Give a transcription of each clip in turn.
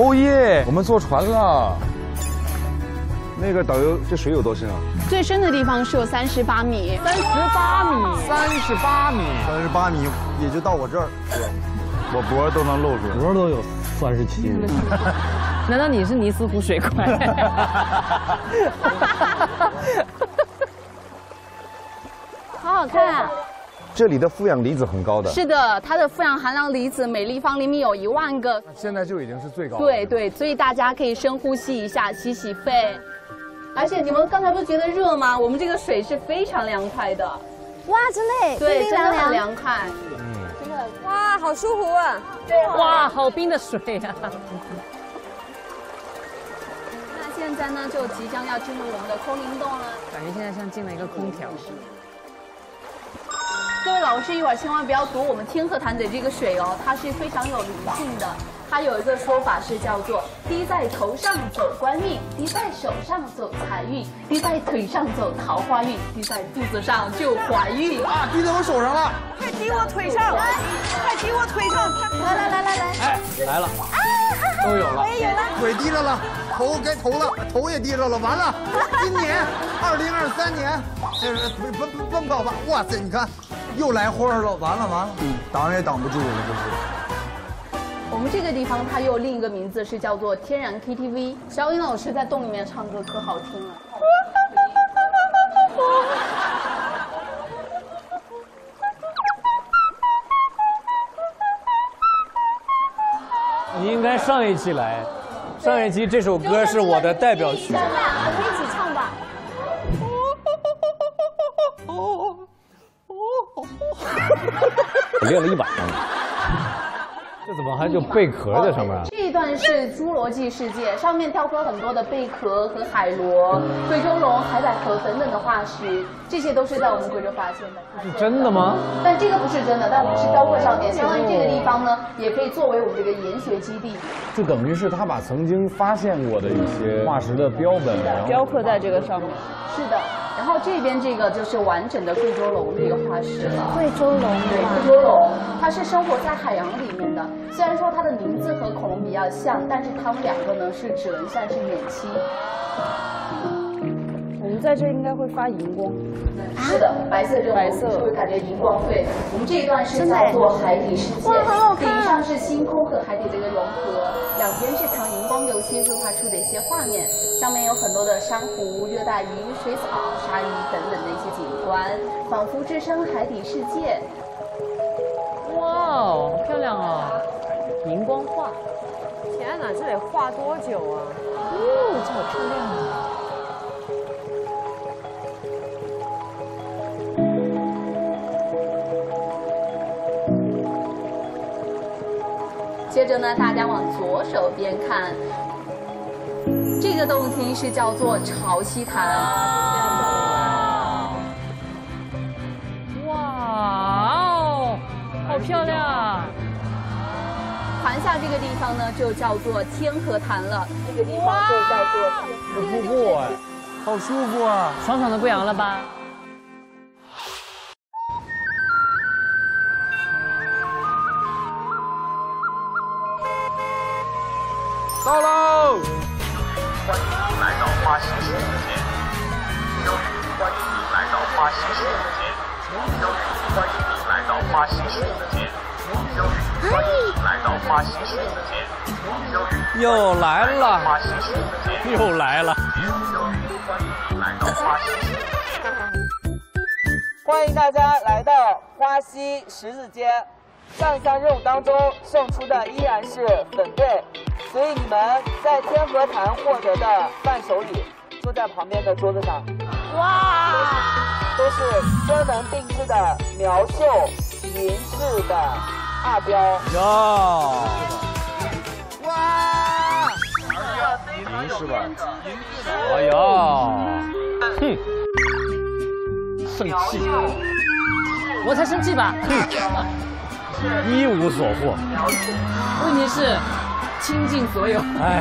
哦耶，我们坐船了。那个导游，这水有多深啊？ 最深的地方是有38米。 38米 ，38米也就到我这儿， 我脖都能露出来， 脖都有37。 难道你是尼斯湖水怪？ 好好看啊！ 这里的负氧离子很高的。 是的，它的负氧含量离子每立方厘米有1万个。 现在就已经是最高的。 对对，所以大家可以深呼吸一下，洗洗肺。而且你们刚才不是觉得热吗？我们这个水是非常凉快的。 哇，真的， 对， 冰冰真的很凉凉。 凉快。 真的，哇，好舒服啊！ 哇，好冰的水啊！ 那现在呢，就即将要进入我们的空灵洞了。 感觉现在像进了一个空调。 各位老师，一会儿千万不要赌我们天河潭的这个水哦，它是非常有灵性的。它有一个说法是叫做滴在头上走官运，滴在手上走财运，滴在腿上走桃花运，滴在肚子上就怀孕啊！滴在我手上了， 快滴我腿上，快滴我腿上！来， 哎，来了，都有了， 我也有了， 腿滴着了，头该投了，头也滴着了，完了，今年2023年，奔跑吧！哇塞，你看，又来花了，完了，挡也挡不住了，这是。 我们这个地方它又另一个名字是叫做天然 KTV。小颖老师在洞里面唱歌可好听了。 你应该上一期来，上一期这首歌是我的代表曲。 我们一起唱吧。 我练了一晚上。这怎么还有贝壳在上面啊？ 这一段是侏罗纪世界，上面雕刻很多的贝壳和海螺、贵州龙、海百合等等的化石，这些都是在我们贵州发现的。 是真的吗？ 但这个不是真的，但我们是雕刻上面，相当于这个地方呢，也可以作为我们这个研学基地。 就等于是他把曾经发现过的一些化石的标本，然后雕刻在这个上面。 是的，然后这边这个就是完整的贵州龙这个化石了。 贵州龙， 对，贵州龙，它是生活在海洋里面的。虽然说它的名字和恐龙比较像，但是它们两个呢是只能算是远亲。 我们在这应该会发荧光。 是的，白色这种是不是感觉荧光？对，我们这一段是叫做海底世界，顶上是星空和海底的一个融合，两边是藏荧光油漆绘画出的一些画面，上面有很多的珊瑚、热带鱼、水草、鲨鱼等等的一些景观，仿佛置身海底世界。 哇哦，好漂亮啊！荧光画。 天哪，这得画多久啊？ 哦，这好漂亮啊！ 接着呢，大家往左手边看，这个洞厅是叫做潮汐潭。 哇哦，好漂亮啊！ 潭下这个地方呢，就叫做天河潭了。这个地方就叫做瀑布哎，好舒服啊！ 爽爽的不阳了吧？ 到喽！ 欢迎你来到花溪世界。欢迎你来到花溪世界。欢迎你来到花溪世界。欢迎你来到花溪世界。 又来了， 花溪世界。 又来了。 欢迎你来到花溪世界。 欢迎大家来到花溪十字街。上一项任务当中胜出的依然是粉队，所以你们在天河潭获得的伴手礼就在旁边的桌子上。哇，都是专门定制的苗绣银饰的阿标。 哟， 哇！ 银是吧？ 哎呀，哼，生气， 我才生气吧！ 一无所获。 问题是倾尽所有。 哎，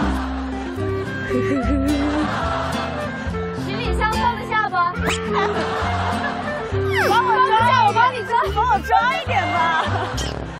行李箱放得下不？